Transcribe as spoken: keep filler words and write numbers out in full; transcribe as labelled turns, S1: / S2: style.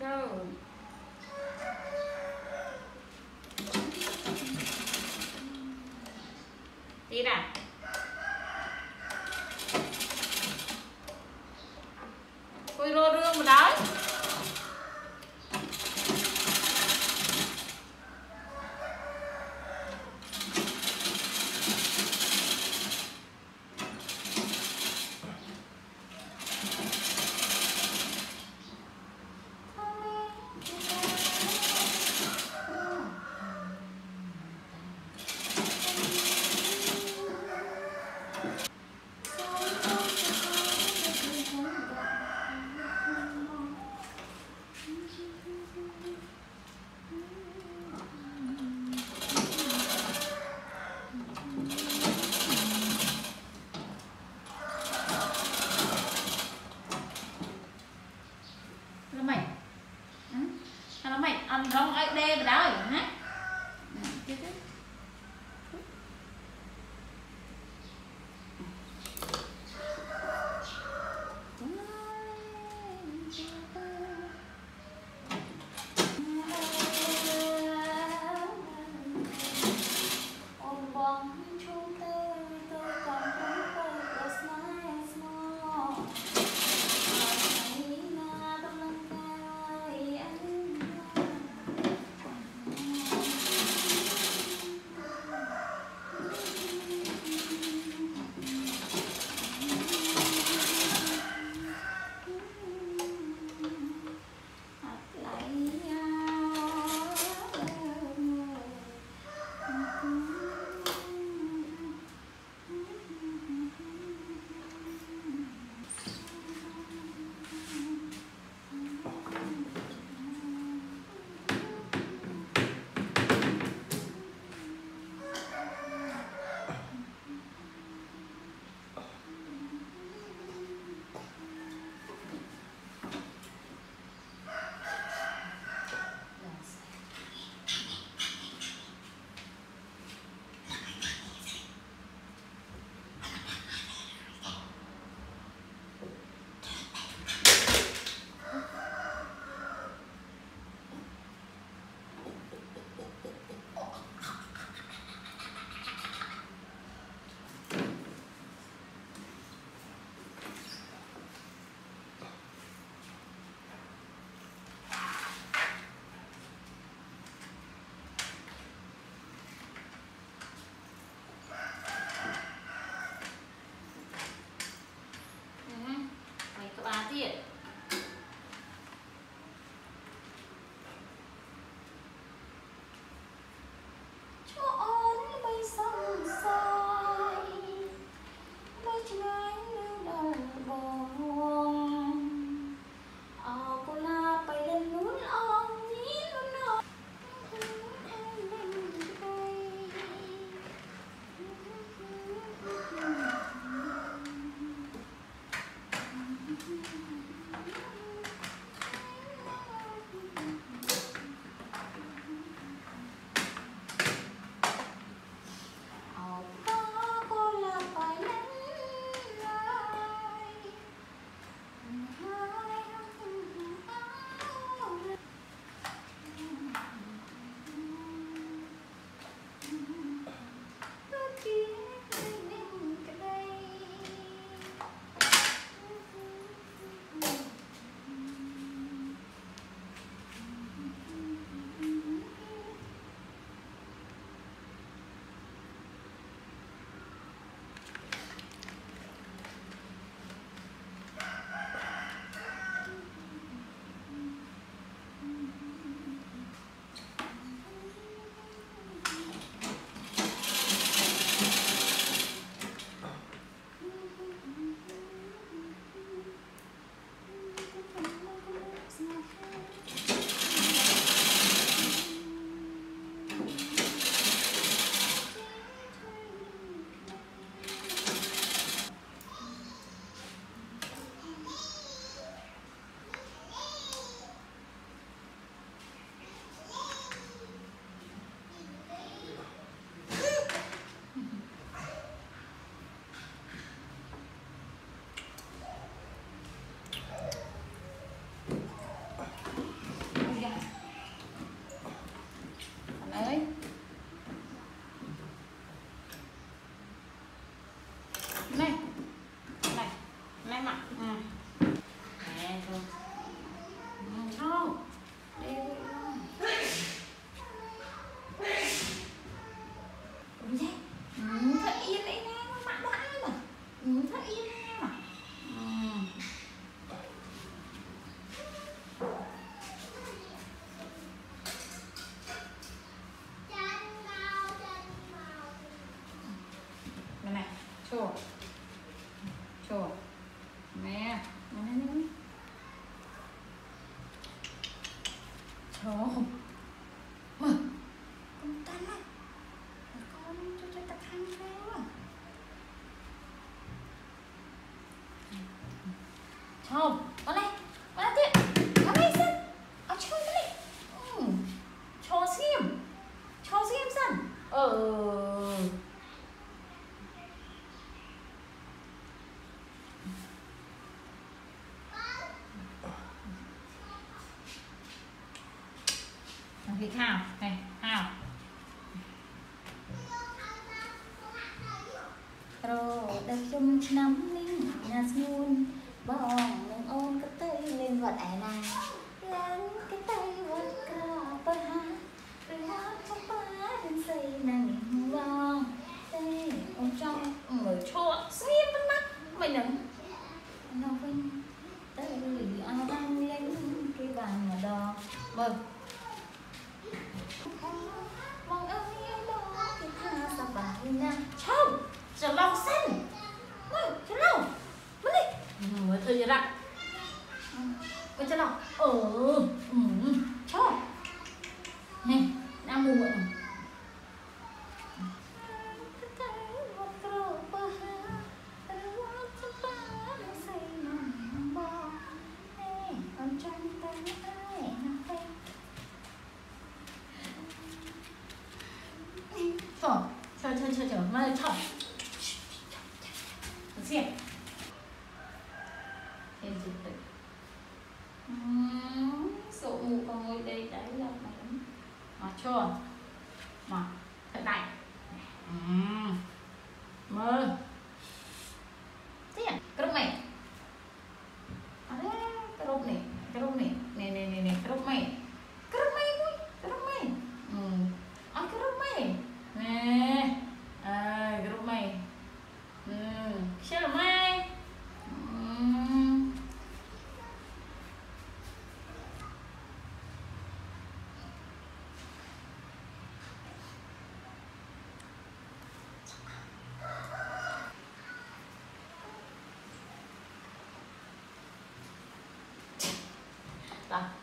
S1: Rồi. Tí nào. Ôi rô rương mà đói. Nó mày. Ừ. Nó mày ăn rong ai đê mà đói hả? Trời ơi. Mà con tan á. Con cho cho ta khăn theo à. Trời ơi, con này. Con này tiếp. Con này xin. Ở chơi con này. Ừ. Cho xiêm. Cho xiêm xin. Ờ. Cái khao này khao rồi đặc chung nắm nín nhà xuân bong nâng ôm cái tay lên vật ải nàng gắn cái tay vật cà bơ ha rồi hát trong ba đến xây nàng bong đây ôm trong người cho xiêm bên mắt mày nâng nó vinh tay ao đang lên cái bàn mà đò vâng mong ơi đó cái tha sa bài na không chờ lòng xanh ơi chờ lòng mất đi mới thôi vậy đó mới chờ lòng ờ ừ cho này đang mù vậy Trời, trời, trời, trời, trời, mà trời. Được xem. Thêm dịch tịch. Sổ mù còn ngồi đây đấy là mày. Mà chưa. Mà, thật đại. Mơ. Thế à, cái rốt này. À đấy, cái rốt này, cái rốt này. Nè, nè, nè, nè, cái rốt này. Cái rốt này vui, cái rốt này. Ừ. À, cái rốt này. Nè, à, cái rốt này. Ừ, xe là mai. Ừ. Rồi.